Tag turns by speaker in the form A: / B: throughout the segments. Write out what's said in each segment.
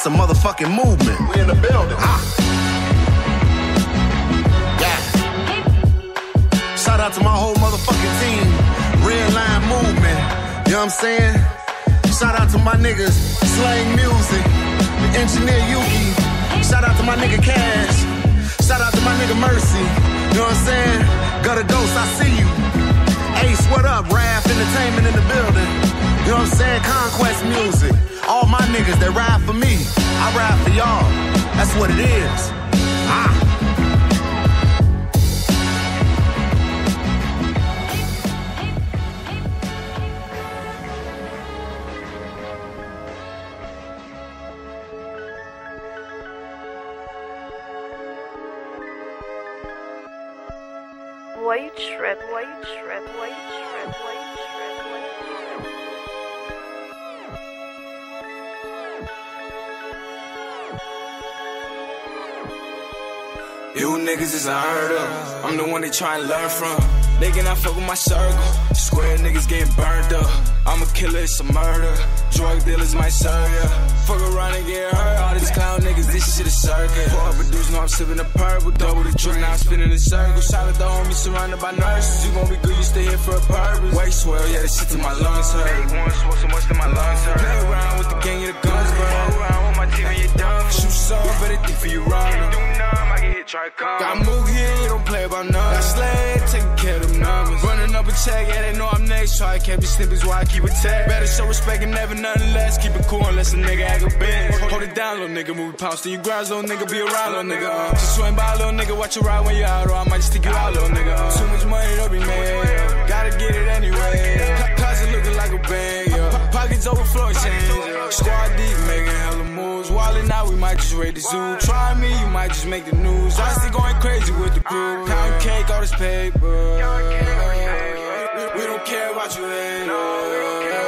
A: a motherfucking movement.
B: We in the building.
A: Yeah. Shout out to my whole motherfucking team. Red Line Movement. You know what I'm saying? Shout out to my niggas, Slang Music, the engineer Yuki. Shout out to my nigga Cash. Shout out to my nigga Mercy. You know what I'm saying? Gutter Ghost, I see you. Ace, what up? Raph Entertainment in the building. You know what I'm saying? Conquest Music. All my niggas that ride for me, I ride for y'all. That's what it is.
C: Why you trip? Why you trip? Why you trip? Why you trip? Why you
D: trip? You niggas is unheard of. I'm the one they try and learn from. They cannot fuck with my circle. Square niggas getting burned up. I'm a killer, it's a murder. Drug dealers might serve ya. Fuck around and get hurt. All these clown niggas, this shit a circus. Pour up a deuce, know I'm sipping the purple. Double the drink, now I'm spinning in circles. Shout out the homie surrounded by nurses. You gon' be good, you stay here for a purpose. Way swell, yeah, this shit to my lungs hurt. Hey, one swell so much to my lungs hurt. Play around with the gang of the guns, bro. Play around with my team and you done. Shoot some, better think for you run. Can't do numb, I can hit, try to come. Got move here, don't play about none. Got sled, taking care of them numbers. Running up a check, yeah, they know I'm next. Try to keep me snippets while I keep a tag. Better show respect and never nothing less. Keep it cool unless a nigga act a bitch. Hold it down, little nigga, move pounce till you grind, little nigga, be around, little nigga. Just swing by, little nigga, watch you ride when you're out, or I might just stick you out, little nigga. Too much money to be made, gotta get it anyway. Closet looking like a bag, yeah. Pockets overflow, change. Squad deep, making hella moves. Wildin' out, we might just raid the zoo. Try me, you might just make the news. I still going crazy with the crew. Pound cake, all this paper. We don't care about you haters.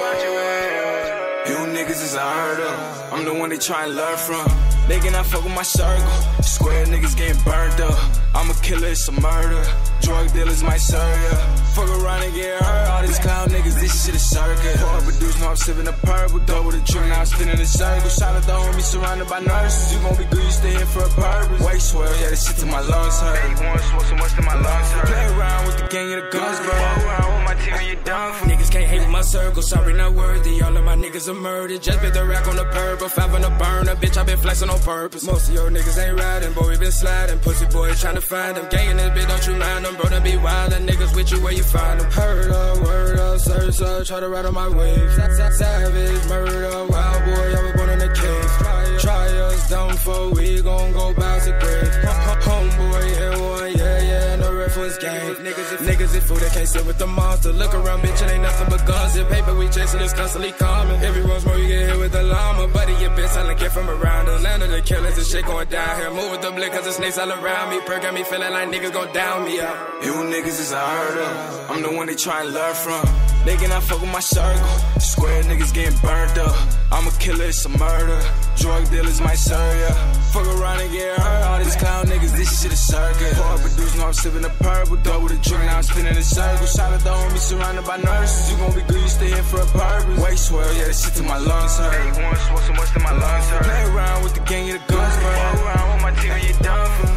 D: You niggas is unheard of. I'm the one they try and learn from. They cannot fuck with my circle. Square niggas getting burned up. I'm a killer, it's a murder. Drug dealers might serve ya. Fuck around and get hurt. All these clown niggas, this shit is circus. Pour up a deuce, know I'm sipping the purple. Double the drink, now I'm spinning in circles. Shout out the homie surrounded by nurses. You gon' be good, you stay here for a purpose. Way swell, yeah, this shit to my lungs hurt. Hey, one swell so much to my lungs hurt. Play around with the gang of the guns, bro. Play around with my team and you done for. Niggas can't hate my circle, sorry, not worthy. All of my niggas are murdered. Just bit the rack on the purple. 5 on the burner, bitch, I been flexing on purpose. Most of your niggas ain't riding, boy, we been sliding. Pussy boy tryna find them. Gang in this bitch, don't you mind them, bro, to be wild. And niggas with you where you find them. Heard up, word up, search up, try to ride on my wave. Savage, murder, wild boy, I was born in the cave. Try us down for we gon' go bounce the grave. Homeboy, hit one, yeah, no reference game. Niggas is fool, they can't sit with the monster. Look around, bitch, it ain't nothing but guns and paper. We chasing is constantly coming. Everyone's more, you get hit with the llama. Buddy, your bitch, I like it from around the land of the killers and shit going down here. Move with the blick, cause the snakes all around me. Perk got me feeling like niggas gon' down me out. You niggas is unheard of. I'm the one they try and learn from. They cannot fuck with my circle. Square niggas getting burned up. I'm a killer, it's a murder. Drug dealers might serve ya. Fuck around and get hurt. All these clown niggas, this shit a circus. Pour up a deuce, know I'm sipping the purple. Double the drink, now I'm spinning in circles. Shout out the homie surrounded by nurses. You gon' be good, you stay here for a purpose. Way swell, yeah, this shit to my lungs hurt. Hey, one swell so much to my lungs hurt. Play around with the gang of the guns, bro. Play around with my team and you done for.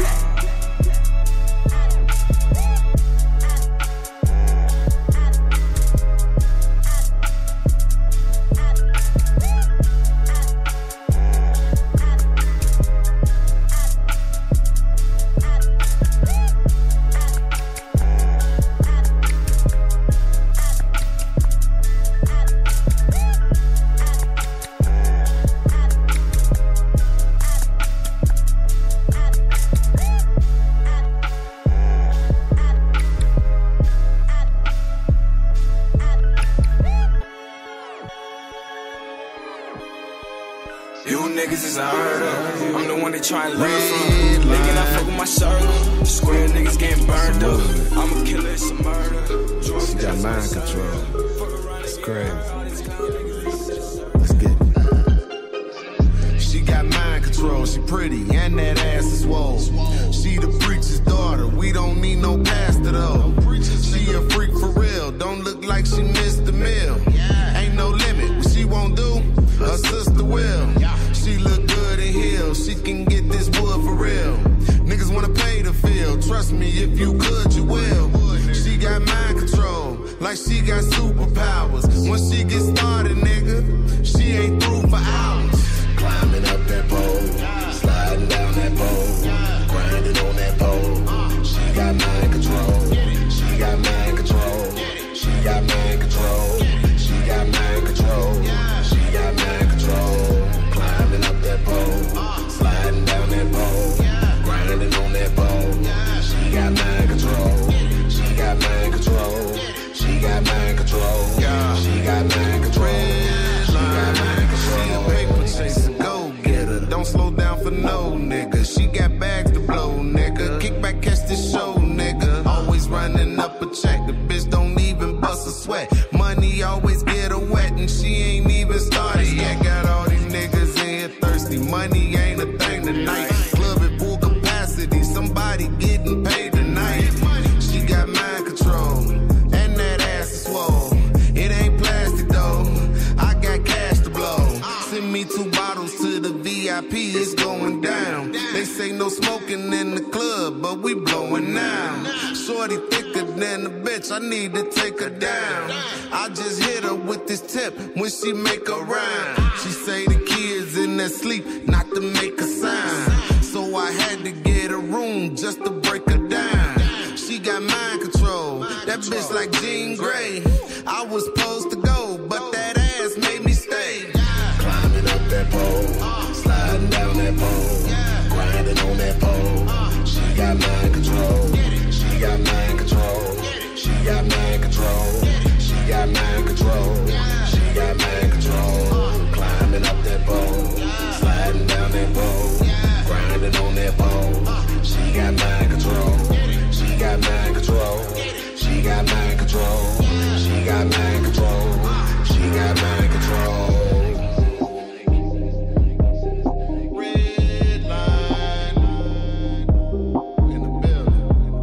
D: You niggas is unheard of. I'm the one they try and learn from. They cannot fuck with my circle. Square niggas getting burned up. I'm a killer, it's a murder.
A: She got mind control. It's crazy. Let's get it. She got mind control. She pretty and that ass is swole. She the preacher's daughter. We don't need no pastor though. She a freak for real. Don't look like she missed the meal. Ain't no limit. What she won't do, her sister will. She look for no nigga. She got bags to blow, nigga. Kick back, catch the show, nigga. Always running up a check. The bitch don't even bust a sweat. Money always get her wet, and she ain't even started yet. Got all these niggas in here thirsty. Money ain't a thing tonight. Club at full capacity. Somebody getting paid tonight. She got mind control, and that ass is swole. It ain't plastic though. I got cash to blow. Send me 2 bottles to the VIP. It's going down. They say no smoking in the club, but we blowing now. Shorty thicker than a bitch. I need to take her down. I just hit her with this tip when she make a rhyme. She say the kids in their sleep, not to make a sign. So I had to get a room just to break her down. She got mind control. That bitch like Jean Grey. I was supposed to go, but that ass made me stay.
B: Climbing up that pole, sliding down that pole, grinding on that pole. She got mind control. She got mind control. She got mind control. She got mind control. She got mind control. Climbing up that pole, sliding down that pole, grinding on that pole. She got mind control. She got mind control. She got mind control. She got mind control. She got mind control.
A: Red line in the building.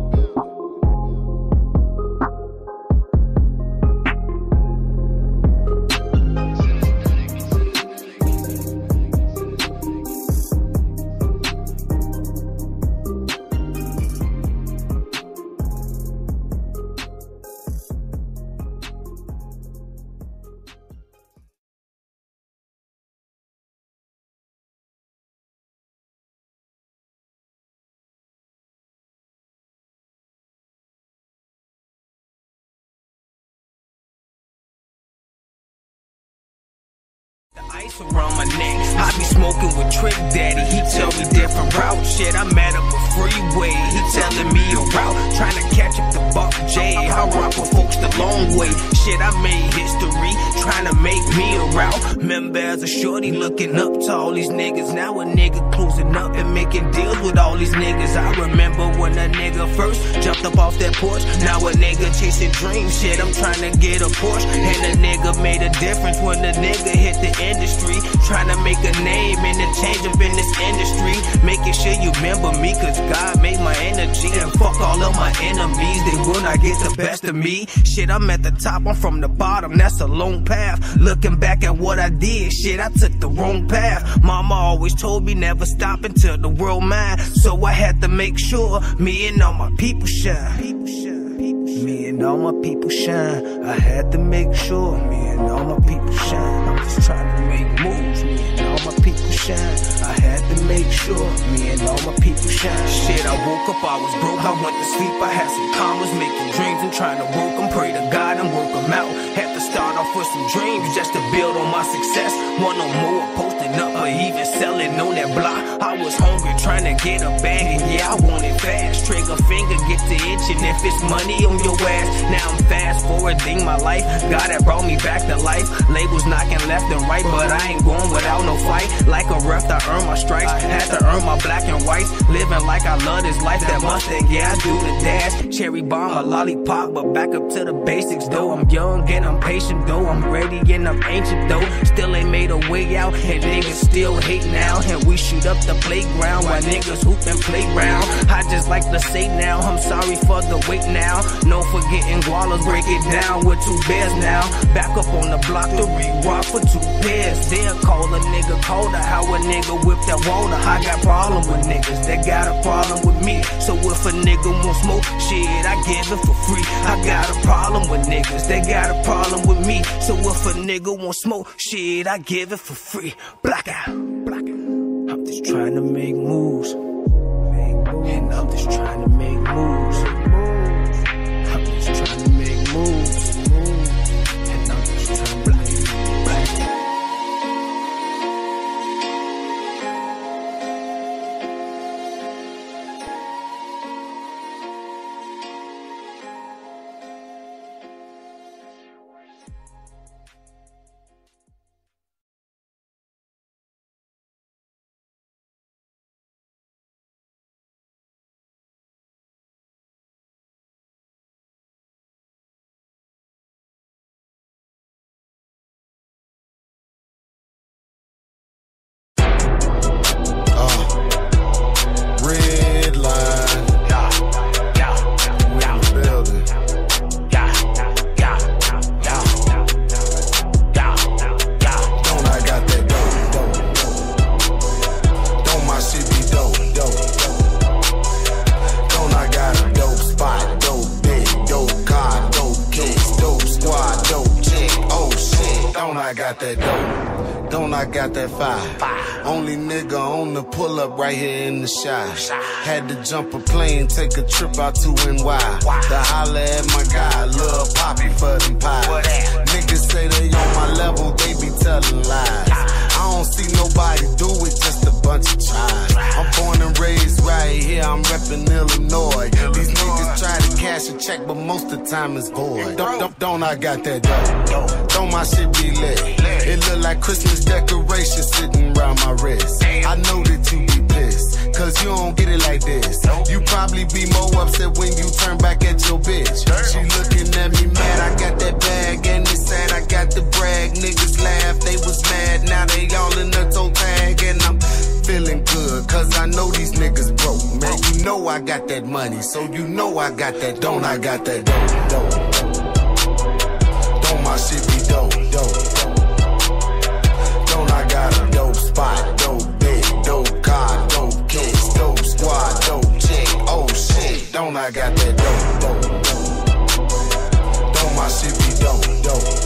E: Ice around my neck, I be smoking with Trick Daddy. He tell me different route. Shit, I'm at up a freeway. He telling me a route, trying to catch up the Buck J. I rock with folks the long way. Shit, I made history, trying to make me a route. Remember as a shorty looking up to all these niggas. Now a nigga closing up and making deals with all these niggas. I remember when a nigga first jumped up off that porch. Now a nigga chasing dreams. Shit, I'm trying to get a Porsche. And a nigga made a difference when the nigga hit the industry. Trying to make a name and a change up in this industry. Making sure you remember me, cause God made my energy. And fuck all of my enemies, they will not get the best of me. Shit, I'm at the top, I'm from the bottom, that's a long path. Looking back at what I did, shit, I took the wrong path. Mama always told me never stop until the world mine. So I had to make sure me and all my people shine. Me and all my people shine. I had to make sure me and all my people shine. I'm just trying to make moves. Me and all my people shine. I had to make sure me and all my people shine. Shit, I woke up, I was broke. I went to sleep, I had some commas, making dreams and trying to work them. Pray to God and work them out. Had to start off with some dreams just to build on my success. Want no more posting up or even selling on that block. I was hungry trying to get a bag and yeah, I want it fast. Trigger finger get to itching if it's money on your ass. Now I'm fast forwarding my life. God that brought me back to life. Labels knocking left and right, but I ain't going without no fight. Like a ref, I earn my stripes. Had to earn my black and whites. Living like I love this life. That Mustang, yeah, I do the dash. Cherry bomb, a lollipop, but back up to the basics though. I'm young and I'm patient though. I'm ready and I'm ancient though. Still ain't made a way out, and niggas still hate now. And we shoot up the playground while niggas hoop and play round. I just like to say now, I'm sorry for the wait now. No forgetting Gualas, break it down with 2 bears now. Back up on the block to re-rock for 2 pairs. They'll call a nigga colder, how a nigga whip that water. I got problem with niggas that got a problem with me. So if a nigga want smoke, shit, I give it for free. I got a problem with niggas that got a problem with me. So if a nigga want smoke, shit, I give it for free. Black out, black out. I'm just trying to make moves. And I'm just trying to make moves. I'm just trying to make moves. And I'm just trying to
A: got that fire. Only nigga on the pull up right here in the shy. Had to jump a plane, take a trip out to NY. To holler at my guy, Lil Poppy for them pies. Niggas say they on my level, they be telling lies. I don't see nobody do it, just a bunch of tries. I'm born and raised right here, I'm reppin' Illinois. These niggas try to cash a check, but most of the time it's void. Don't I got that dough? Don't my shit be lit? It look like Christmas decorations sitting around my wrist. I know that you be pissed, cause you don't get it like this. You probably be more upset when you turn back at your bitch. She looking at me mad, I got that bag, and they said I got the brag. Niggas laugh, they was mad, now they all in the toe tag. And I'm feeling good, cause I know these niggas broke. Man, you know I got that money, so you know I got that. Don't I got that dope? Don't my shit be dope? Don't I got a dope spot, dope big, dope car, dope kids, dope squad, dope chick, oh shit. Don't I got that dope? Don't my shit be dope?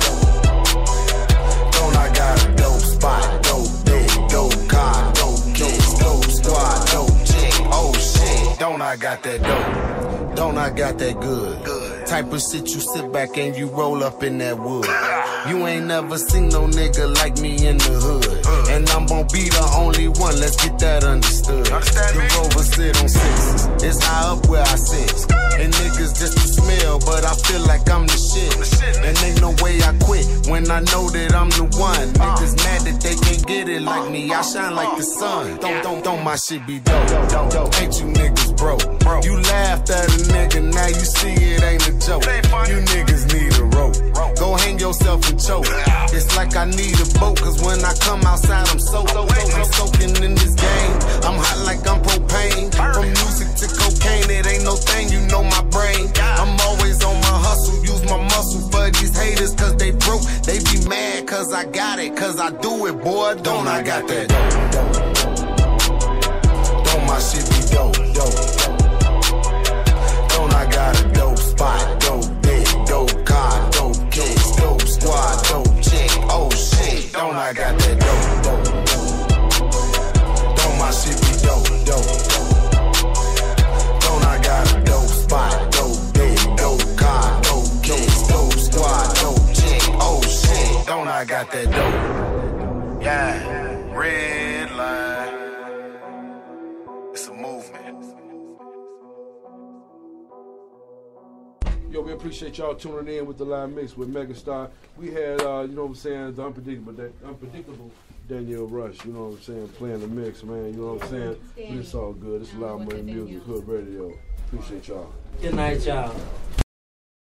A: Don't I got a dope spot, dope big, dope car, dope kids, dope squad, dope chick, oh shit. Don't I got that dope? Don't I got that good? Type of shit you sit back and you roll up in that wood. You ain't never seen no nigga like me in the hood. And I'm gon' be the only one, let's get that understood. The Rover sit on sixes, it's high up where I sit. And niggas just a smell, but I feel like I'm the shit. And ain't no way I quit when I know that I'm the one. Niggas mad that they can't get it like me, I shine like the sun. Don't my shit be dope? Ain't you niggas broke? You laughed at a nigga, now you see it ain't a joke. You niggas need a rope. Go hang yourself and choke. It's like I need a boat, cause when I come outside I'm soaked. I'm soaking in this game, I'm hot like I'm propane. From music to cocaine, it ain't no thing, you know my brain. I'm always on my hustle, use my muscle for these haters, cause they broke. They be mad cause I got it, cause I do it, boy. Don't I got that Don't my shit be dope? Don't I got a dope spot, dope big, dope car, dope kids, dope squad, dope chick, oh shit. Don't I got that dope? Don't my shit be dope? Don't I got a dope spot, dope big, dope car, dope kids, dope squad, dope chick, oh shit. Don't I got that dope? Yeah, red line. It's a movement.
F: Yo, we appreciate y'all tuning in with the live mix with Megastar. We had, you know what I'm saying, the unpredictable Danielle Rush, you know what I'm saying, playing the mix, man, you know what I'm saying. But it's all good. It's a lot of money music, hood radio. Appreciate y'all.
G: Good night, y'all.